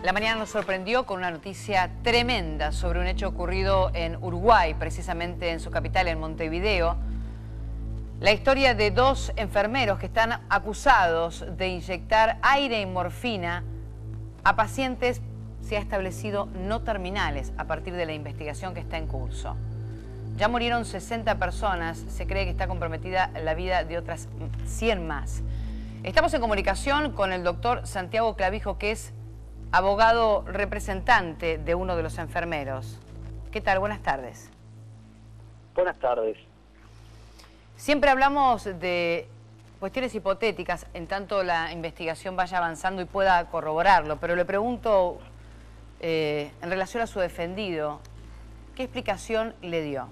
La mañana nos sorprendió con una noticia tremenda sobre un hecho ocurrido en Uruguay, precisamente en su capital, en Montevideo. La historia de dos enfermeros que están acusados de inyectar aire y morfina a pacientes, se ha establecido, no terminales, a partir de la investigación que está en curso. Ya murieron 60 personas, se cree que está comprometida la vida de otras 100 más. Estamos en comunicación con el doctor Santiago Clavijo, que es abogado representante de uno de los enfermeros. ¿Qué tal? Buenas tardes. Buenas tardes. Siempre hablamos de cuestiones hipotéticas en tanto la investigación vaya avanzando y pueda corroborarlo, pero le pregunto, en relación a su defendido, ¿qué explicación le dio?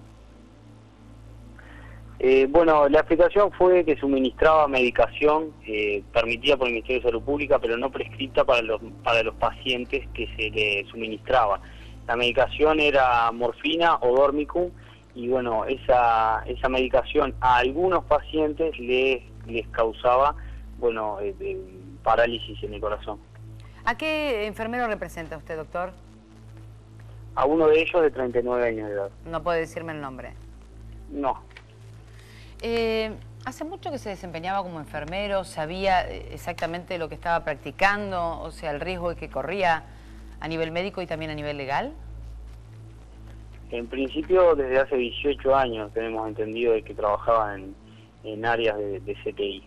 Bueno, la explicación fue que suministraba medicación permitida por el Ministerio de Salud Pública, pero no prescripta para los pacientes que se le suministraba. La medicación era morfina o Dormicum, y bueno, esa medicación a algunos pacientes les causaba, bueno, parálisis en el corazón. ¿A qué enfermero representa usted, doctor? A uno de ellos de 39 años de edad. No puede decirme el nombre. No. ¿Hace mucho que se desempeñaba como enfermero? ¿Sabía exactamente lo que estaba practicando? O sea, el riesgo que corría a nivel médico y también a nivel legal. En principio, desde hace 18 años tenemos entendido de que trabajaba en áreas de CTI.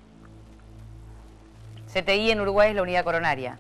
CTI en Uruguay es la unidad coronaria.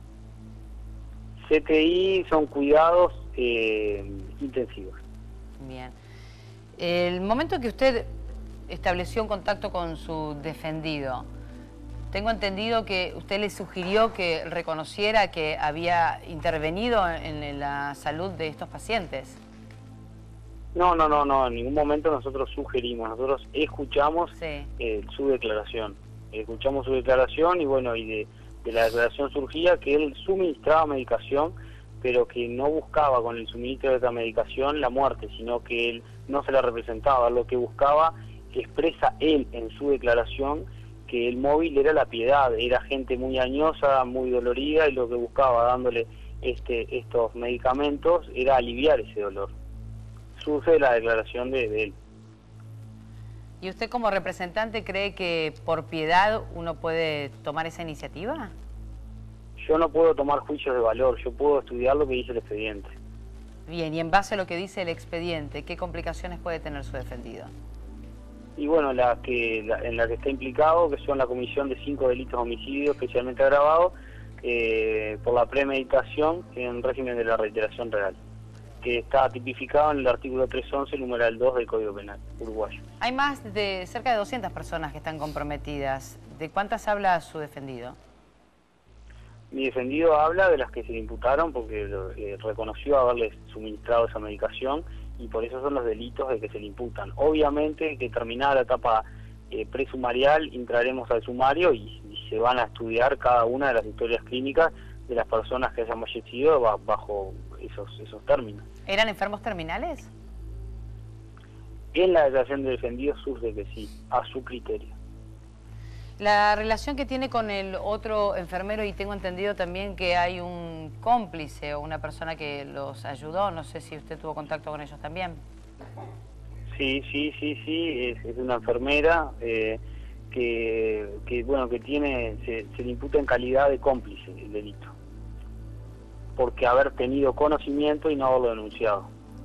CTI son cuidados intensivos. Bien. El momento que usted estableció un contacto con su defendido, tengo entendido que usted le sugirió que reconociera que había intervenido en la salud de estos pacientes. No, en ningún momento nosotros sugerimos, nosotros escuchamos su declaración. Escuchamos su declaración y bueno, y de la declaración surgía que él suministraba medicación, pero que no buscaba con el suministro de esta medicación la muerte, sino que él no se la representaba. Lo que buscaba, expresa él en su declaración, que el móvil era la piedad, era gente muy añosa, muy dolorida, y lo que buscaba dándole estos medicamentos era aliviar ese dolor. Surge de la declaración de él. ¿Y usted como representante cree que por piedad uno puede tomar esa iniciativa? Yo no puedo tomar juicios de valor, yo puedo estudiar lo que dice el expediente. Bien, y en base a lo que dice el expediente, ¿qué complicaciones puede tener su defendido? Y bueno, en la que está implicado, que son la comisión de 5 delitos de homicidio especialmente agravados por la premeditación en régimen de la reiteración real, que está tipificado en el artículo 311, numeral 2 del Código Penal uruguayo. Hay más de cerca de 200 personas que están comprometidas. ¿De cuántas habla su defendido? Mi defendido habla de las que se le imputaron porque reconoció haberles suministrado esa medicación, y por eso son los delitos de que se le imputan. Obviamente que terminada la etapa presumarial entraremos al sumario y se van a estudiar cada una de las historias clínicas de las personas que hayan fallecido bajo esos términos. ¿Eran enfermos terminales? En la declaración de defendido surge que sí, a su criterio. La relación que tiene con el otro enfermero, y tengo entendido también que hay un cómplice o una persona que los ayudó, no sé si usted tuvo contacto con ellos también. Sí, es una enfermera que bueno, que tiene, se le imputa en calidad de cómplice el delito, porque haber tenido conocimiento y no haberlo denunciado.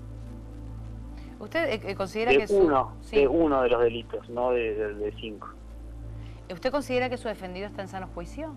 ¿Usted considera que de uno de los delitos, no de 5. ¿Usted considera que su defendido está en sano juicio?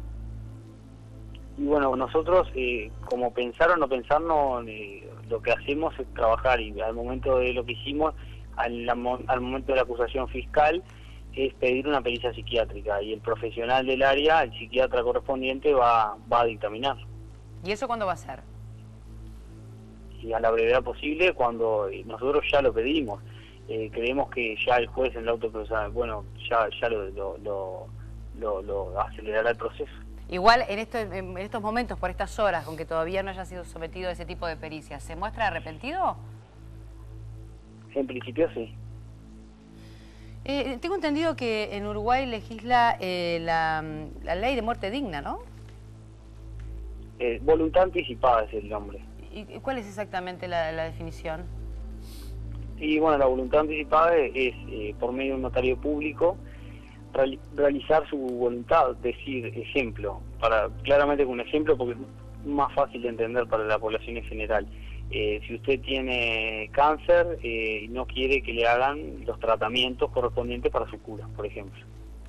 Y bueno, nosotros, como pensar o no pensar, lo que hacemos es trabajar, y al momento de lo que hicimos, al momento de la acusación fiscal, es pedir una pericia psiquiátrica, y el profesional del área, el psiquiatra correspondiente, va a dictaminar. ¿Y eso cuándo va a ser? Y a la brevedad posible, cuando nosotros ya lo pedimos. Creemos que ya el juez en la autoprocesal, bueno, ya lo acelerará el proceso. Igual en estos momentos, por estas horas, aunque todavía no haya sido sometido a ese tipo de pericias, ¿se muestra arrepentido? En principio sí. Tengo entendido que en Uruguay legisla la ley de muerte digna, ¿no? Voluntad anticipada es el nombre. ¿Y cuál es exactamente la definición? Y bueno, la voluntad anticipada es por medio de un notario público, realizar su voluntad, decir, ejemplo, claramente con un ejemplo porque es más fácil de entender para la población en general. Si usted tiene cáncer y no quiere que le hagan los tratamientos correspondientes para su cura, por ejemplo.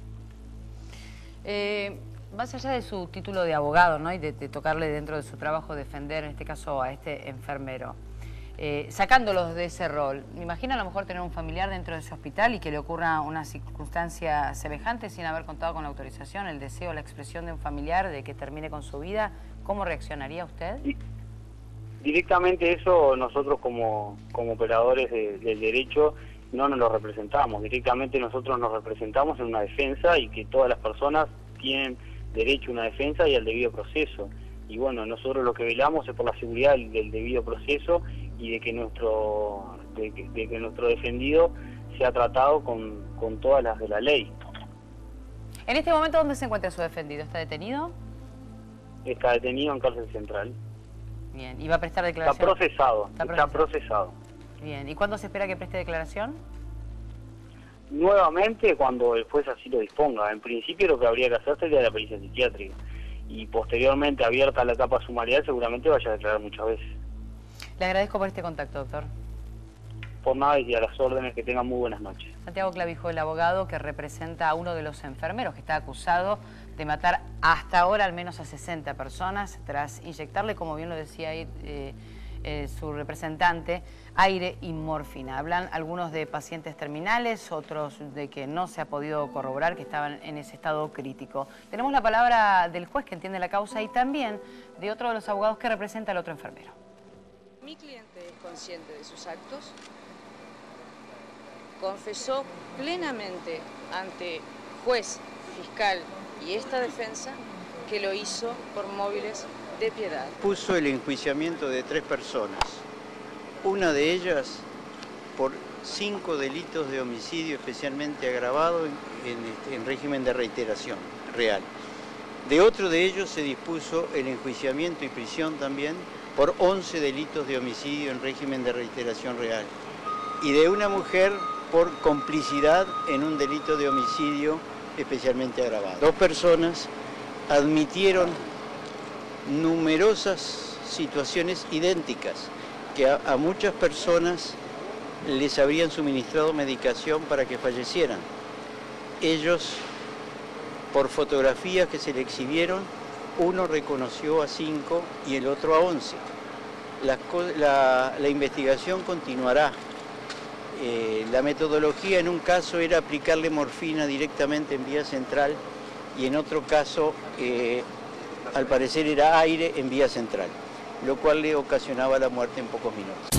Más allá de su título de abogado, ¿no? Y de tocarle dentro de su trabajo defender, en este caso, a este enfermero, sacándolos de ese rol, me imagino a lo mejor tener un familiar dentro de ese hospital y que le ocurra una circunstancia semejante sin haber contado con la autorización, el deseo, la expresión de un familiar de que termine con su vida. ¿Cómo reaccionaría usted? Directamente eso nosotros como operadores del derecho no nos lo representamos. Directamente nosotros nos representamos en una defensa y que todas las personas tienen derecho a una defensa y al debido proceso. Y bueno, nosotros lo que velamos es por la seguridad del debido proceso y de que nuestro defendido sea tratado con todas las de la ley. En este momento, ¿dónde se encuentra su defendido? ¿Está detenido? Está detenido en cárcel central. Bien, ¿y va a prestar declaración? Está procesado. Bien, ¿y cuándo se espera que preste declaración? Nuevamente cuando el juez así lo disponga. En principio lo que habría que hacer sería la pericia psiquiátrica. Y posteriormente, abierta la etapa sumarial, seguramente vaya a declarar muchas veces. Le agradezco por este contacto, doctor. Por nada y a las órdenes, que tengan muy buenas noches. Santiago Clavijo, el abogado que representa a uno de los enfermeros que está acusado de matar hasta ahora al menos a 60 personas tras inyectarle, como bien lo decía ahí su representante, aire y morfina. Hablan algunos de pacientes terminales, otros de que no se ha podido corroborar que estaban en ese estado crítico. Tenemos la palabra del juez que entiende la causa y también de otro de los abogados que representa al otro enfermero. Mi cliente es consciente de sus actos, confesó plenamente ante juez, fiscal y esta defensa que lo hizo por móviles de piedad. Puso el enjuiciamiento de 3 personas, una de ellas por 5 delitos de homicidio especialmente agravado en régimen de reiteración real. De otro de ellos se dispuso el enjuiciamiento y prisión también por 11 delitos de homicidio en régimen de reiteración real. Y de una mujer por complicidad en un delito de homicidio especialmente agravado. 2 personas admitieron numerosas situaciones idénticas, que a muchas personas les habrían suministrado medicación para que fallecieran. Ellos, por fotografías que se le exhibieron, uno reconoció a 5 y el otro a 11. La investigación continuará. La metodología en un caso era aplicarle morfina directamente en vía central y en otro caso, al parecer, era aire en vía central, lo cual le ocasionaba la muerte en pocos minutos.